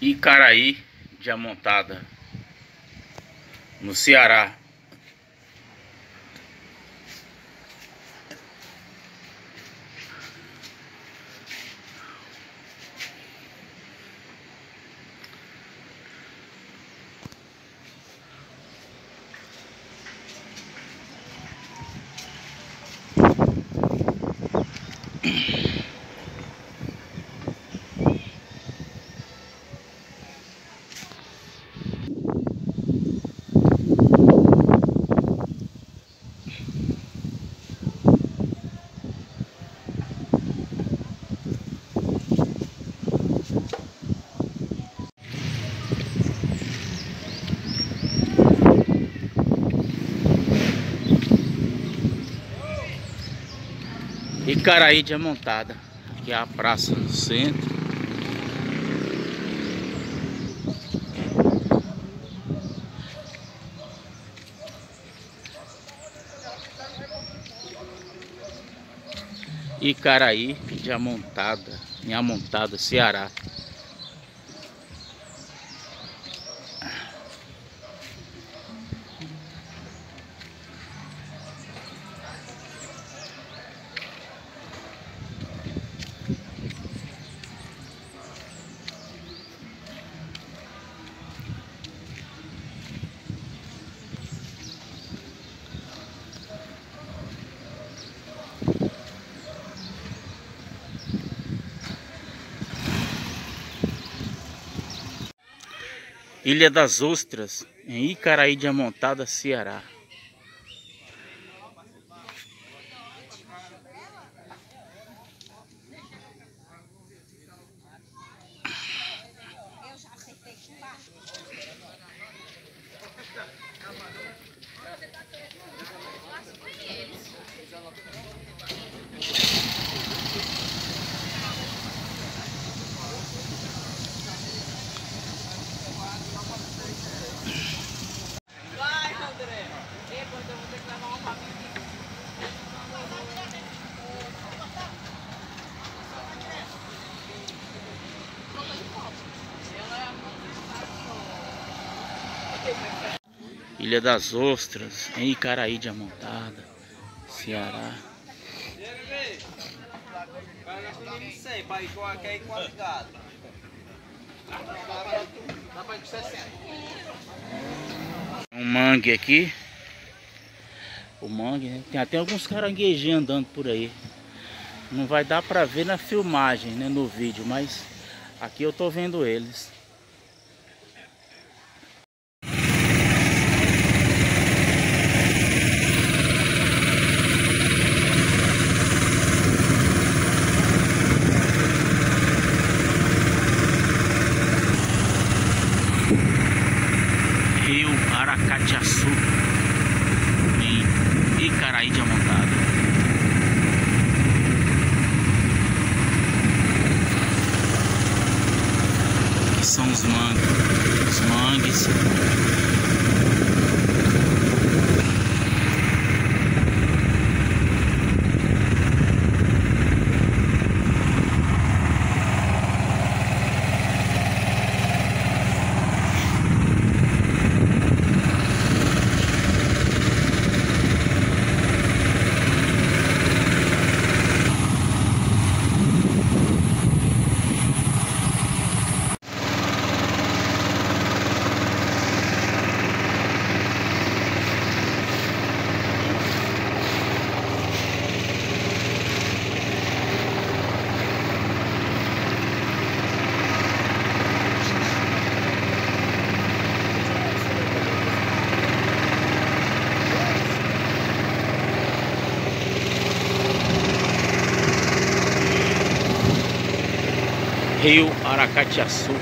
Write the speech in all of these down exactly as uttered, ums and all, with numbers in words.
Icaraí de Amontada, no Ceará. Icaraí de Amontada, aqui é a praça no centro. Icaraí de Amontada, em Amontada, Ceará. Ilha das Ostras, em Icaraí de Amontada, Ceará. Ilha das Ostras, em Icaraí de Amontada, Ceará. Um mangue aqui. O mangue, né? Tem até alguns caranguejinhos andando por aí. Não vai dar pra ver na filmagem, né, no vídeo, mas aqui eu tô vendo eles. Rio Aracatiaçu, em Icaraí de Amontada. Aqui são os mangues, os mangues. Rio Aracatiaçu,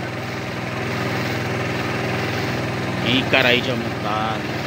em Icaraí de Amontada.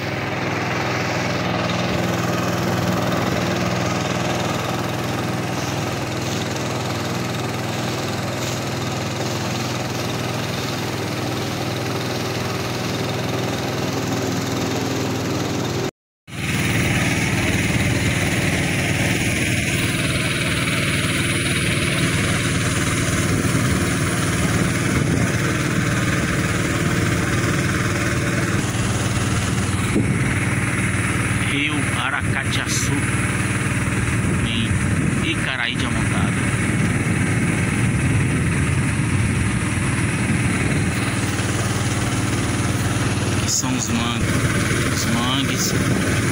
mangues. Os mangues.